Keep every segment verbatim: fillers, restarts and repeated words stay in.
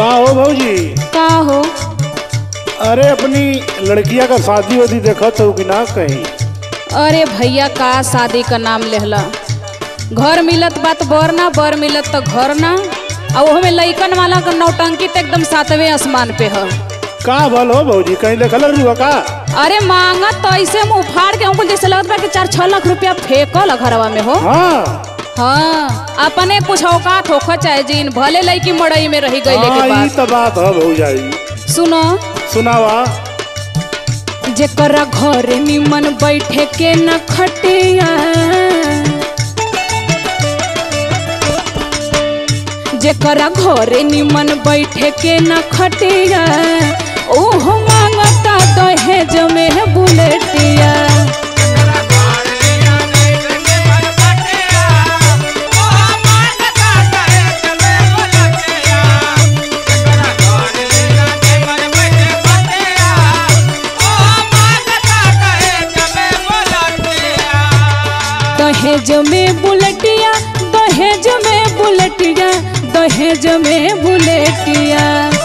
का हो भौजी? का हो? अरे अपनी लड़किया का शादी वादी देखत हो कि ना कहीं? अरे भैया का शादी का नाम लेहला। घर मिलत बात बर ना, बर मिलत तो घर ना। और वो में लइकन वाला का नौटंकी तो एकदम सातवें आसमान पे है। का भल हो भौजी, कहीं देखल रुआ का? अरे मांगत तो ऐसे मुँह फाड़ के हमको जैसे लगता कि चार छह लाख रुपया फेंकल घरवा में हो। हाँ हाँ, अपने कुछ औकात होख चाहे जीन, भले लइकी मड़ई में रही गई हाँ, के ई बाद। तो बात है भौजाई। सुनो सुनावा। जेकरा घर निमन बैठे के न खटिया, जेकरा घर निमन बैठे के न खटिया, ओहो मांगता दहेज में बुलेटिया। दहेज में बुलेटिया, दहेज में बुलेटिया, दहेज में बुलेटिया।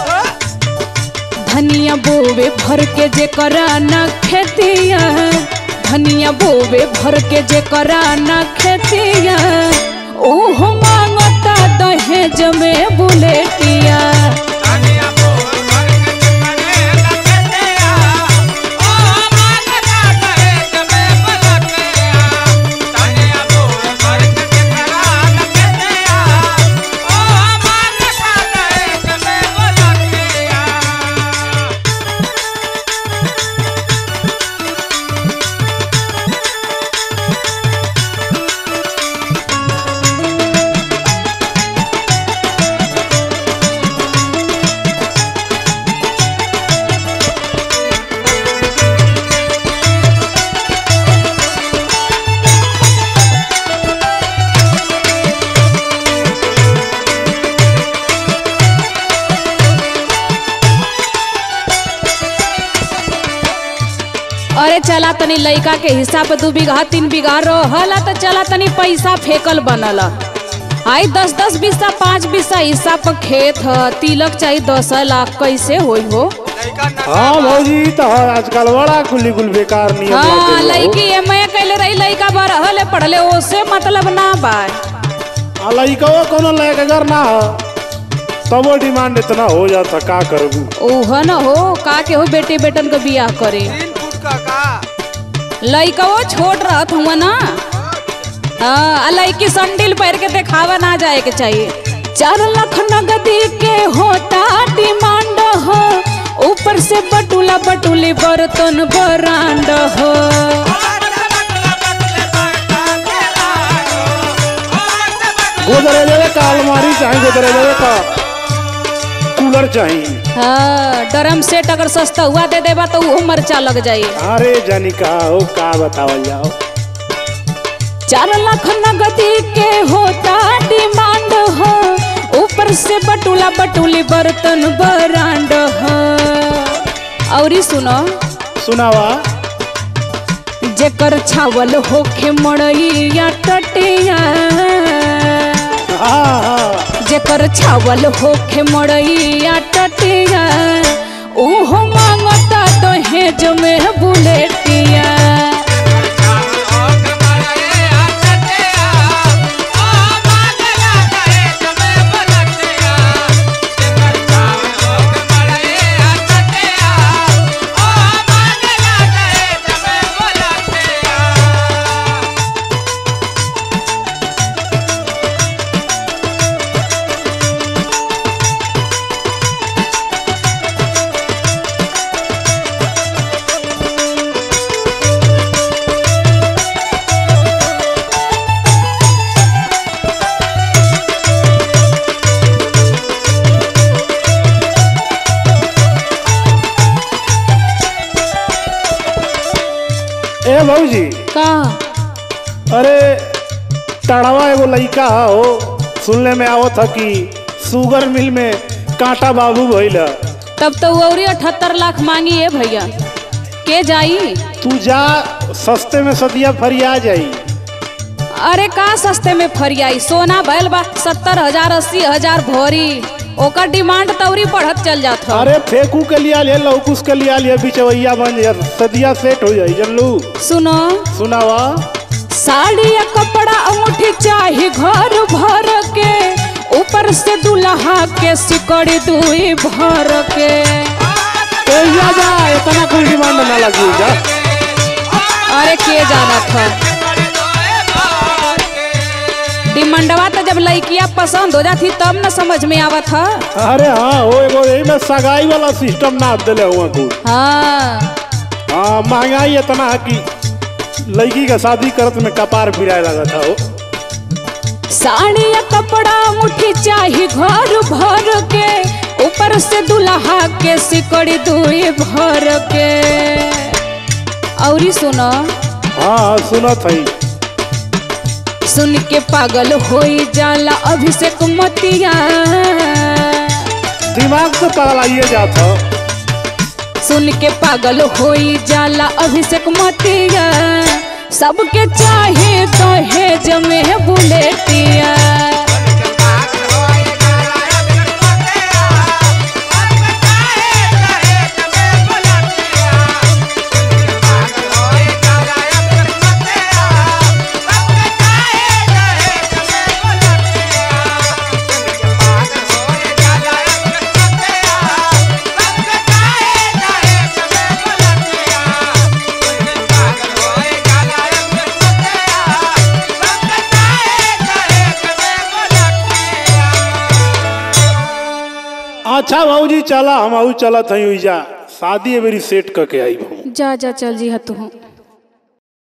धनिया बोवे भर के जे करा न खेतिया, धनिया बोवे भर के जे करा न खेतिया, ओहो मांगता दहेज में बुलेटिया। अरे चला तनी लइका के हिसाब दू बीघा तीन बीघा रहला तो चला तनी पैसा फेंकल बनल। आई दस दस बीसा पाँच बीसा हिसाब पर खेत है, तिलक चाहिए दस लाख, कैसे होई हो? हाँ भौजी, तो आजकल बड़ा कुली कुल बेकार नहीं है। हाँ लइकी एम ए कैले रही, लइका बार हले पढ़ले, ओसे मतलब ना बा। आ लइका कोनो लायक अगर ना हो तबो डिमांड इतना हो जाता, का करबू? ओह न हो का के हो बेटे बेटन का बियाह करे। लइका वो छोट रहत हुआ ना। हाँ, लइकी संडिल पैर के देखावा ना जाए के चाहिए। चार लाख नगदी के होता डिमांड हो, ऊपर से बटुला बटुली बर्तन बरांड हो। गोदरे देवे का अलमारी चाहिए, गोदरे देवे का कूलर चाहिए। हाँ, ड्रम सेट अगर सस्ता हुआ दे देबा तो वो मर्चा लग जाए। अरे जानी का हो, का बतावल जाओ। चार लाख नगदी के होता डिमांड हो, ऊपर से बटुला बटुली बर्तन बरांड हो। और सुनो सुनावा। जेकर छावल होखे मड़ैया टटिया, हाँ हाँ, जेकर छावल होखे मड़ैया टटिया, ओहो मांगता दहेज में बुलेटिया। ए भौजी का? अरे टड़वा एगो लइका हो, सुनने में आवत था कि शुगर मिल में कांटा बाबू भइल। तब तो और अठहत्तर लाख मांगी है भैया, के जाई? तू जा, सस्ते में सदिया फरिया जाई। अरे का सस्ते में फरियाई, सोना भैल बा सत्तर हजार अस्सी हजार भरी, ओकर डिमांड तौरी बढ़त चल जात ह। अरे फेंकू के लिया ले लौकुस के लिया ले बिचवैया बन जा सदिया सेट हो जाई जनलू। सुनो सुनावा। साड़ी या कपड़ा अंगूठी चाहे घर भर के, ऊपर से दुल्हा के सिकड़ी दुई भर के। जा जा इतना कोई डिमांड ना लगी जा। अरे के जाना था डिमांडवा तो जब लड़कियां पसंद हो जाती तब न समझ में आवा था। अरे हाँ वो एगो यही में सगाई वाला सिस्टम ना दिले हुआ को। हाँ हाँ महंगाई इतना है कि लड़की का शादी करत में कपार फिराए लगा था वो। साड़ी या कपड़ा मुट्ठी चाहे घर भर के, ऊपर से दुल्हा के सिकड़ी दुई भर के। औरी सुनो। हाँ सुनो थई। सुन के पागल होई जाला अभिषेक मतिया। दिमाग से पागल आइए जाता। सुन के पागल होई जाला अभिषेक मतिया, सबके चाहे तो है जमे बुलेटिया। अच्छा भाऊजी चला हम आऊ चला थी जा शादी मेरी सेट करके आई। जा जा चल जी तू।